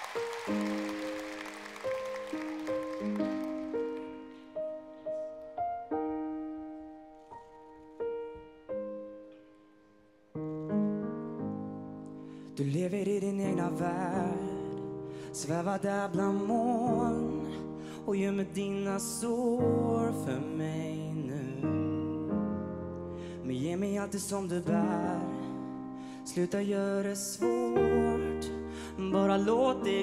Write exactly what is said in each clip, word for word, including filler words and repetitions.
Du lever i din egna värld, svävar där bland moln och gömmer dina sår för mig nu. Men ge mig allt det som du bär, sluta göra det svårt, bara låt det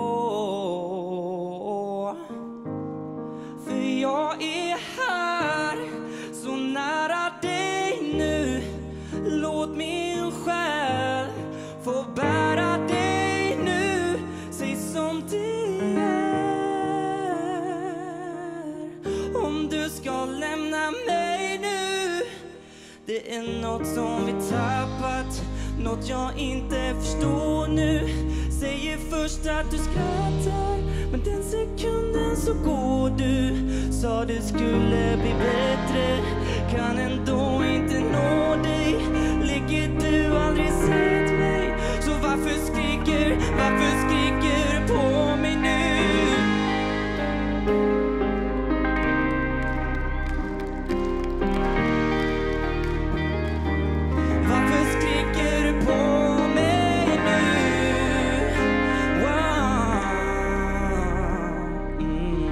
gå. För jag är här, så nära dig nu. Låt min själ få bära dig nu. Säg som det är. Om du ska lämna mig nu, det är något som vi tappat, något jag inte förstår nu. Säger först att du skrattar, men den sekunden så går du. Sa det skulle bli bättre, kan ändå inte nå dig. Ligger du aldrig sett mig, så varför skriker, varför skriker du på mig nu? Varför skriker du på mig nu? Wow. Mm.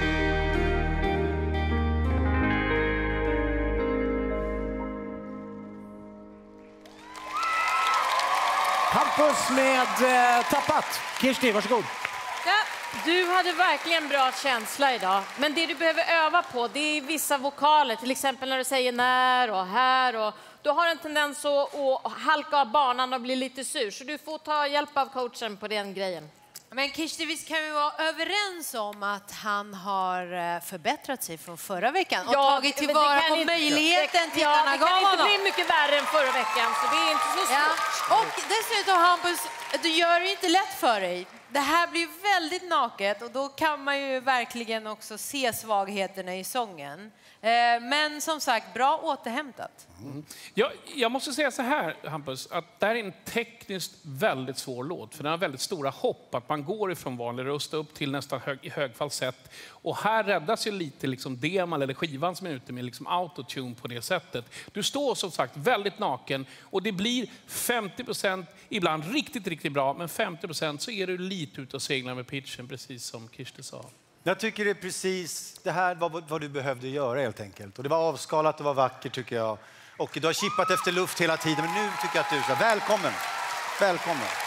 Hampus med eh, Tappat. Kirsti, varsågod. Ja, du hade verkligen bra känsla idag. Men det du behöver öva på, det är vissa vokaler. Till exempel när du säger när och här. Och du har en tendens att, att halka av banan och bli lite sur. Så du får ta hjälp av coachen på den grejen. Men Kirsti, visst kan vi vara överens om att han har förbättrat sig från förra veckan och ja, tagit tillvara på inte, möjligheten till ja, denna det kan inte bli gång. mycket värre än förra veckan, så det är inte så svårt. Ja. Och dessutom, Hampus, du gör det inte lätt för dig. Det här blir väldigt naket och då kan man ju verkligen också se svagheterna i sången. Men som sagt, bra återhämtat. Mm. Jag, jag måste säga så här, Hampus, att det här är en tekniskt väldigt svår låt. För den har väldigt stora hopp, att man går ifrån vanlig röst upp till nästan hög, hög falsett. Och här räddas ju lite liksom demal eller skivan som är ute med liksom autotune på det sättet. Du står som sagt väldigt naken och det blir femtio procent, ibland riktigt, riktigt bra, men femtio procent så är du lite ute och seglar med pitchen, precis som Kirsti sa. Jag tycker det är precis det här var vad du behövde göra helt enkelt. Och det var avskalat, det var vackert tycker jag. Och du har chippat efter luft hela tiden, men nu tycker jag att du är välkommen. Välkommen.